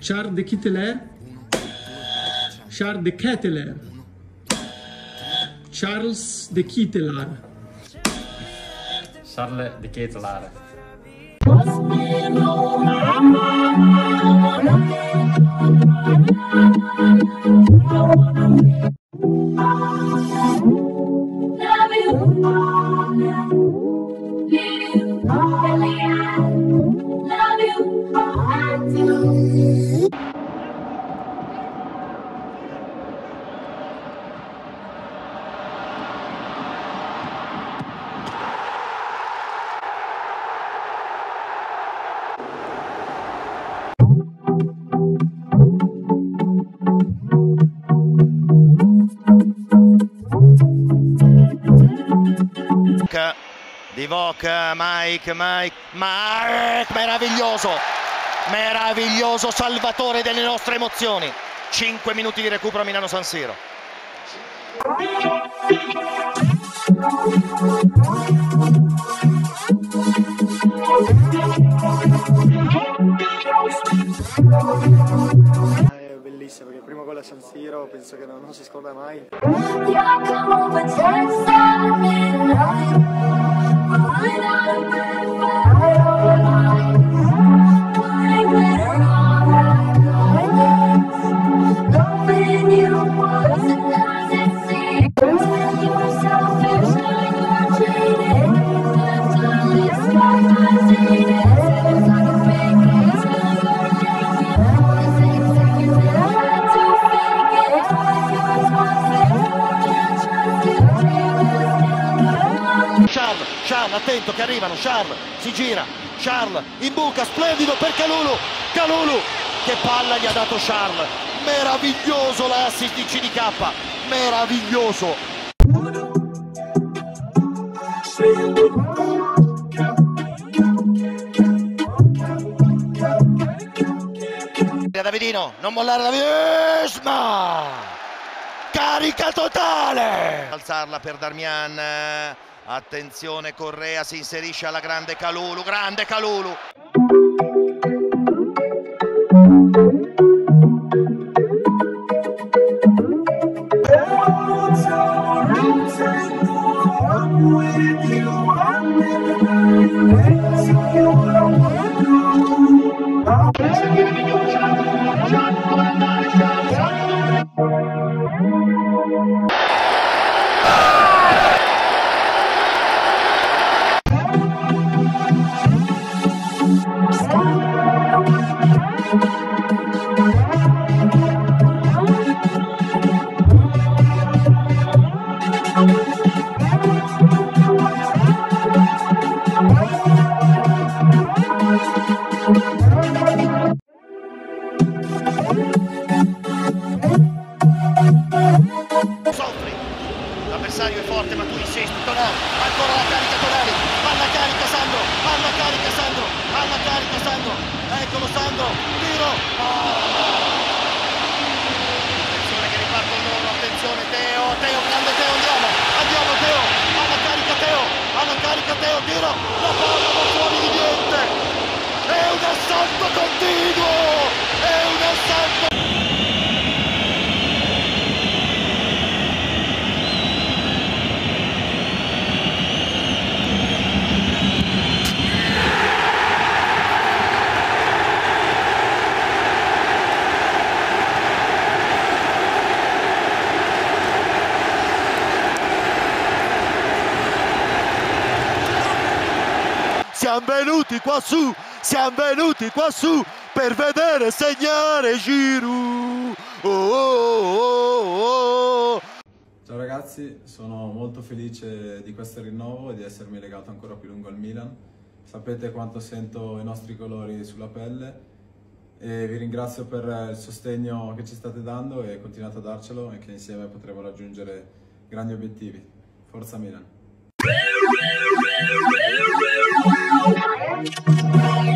Charles de Ketelaere, Charles de Ketelaere, Charles de Ketelaere, Charles de Ketelaere. Divock, Mike, meraviglioso, meraviglioso, salvatore delle nostre emozioni. 5 minuti di recupero a Milano San Siro. È bellissimo perché il primo gol a San Siro penso che non si scorda mai. Charles, attento che arrivano, Charles si gira, Charles in buca, splendido per Kalulu, che palla gli ha dato Charles, meraviglioso l'assist di CDK, meraviglioso. Davidino, non mollare Davidisma, carica totale, alzarla per Darmian. Attenzione, Correa si inserisce alla grande Kalulu, soffri, l'avversario è forte ma tu insisti, Tonali, ancora la carica Tonali, alla carica Sandro, eccolo Sandro, tiro, attenzione che ripartono loro, attenzione Teo, grande Teo, andiamo Teo, alla carica Teo, tiro, la palla va fuori di niente, è un assalto continuo, siamo venuti qua su per vedere segnare Giroud. Ciao ragazzi, sono molto felice di questo rinnovo e di essermi legato ancora più lungo al Milan. Sapete quanto sento i nostri colori sulla pelle e vi ringrazio per il sostegno che ci state dando e continuate a darcelo e che insieme potremo raggiungere grandi obiettivi. Forza Milan!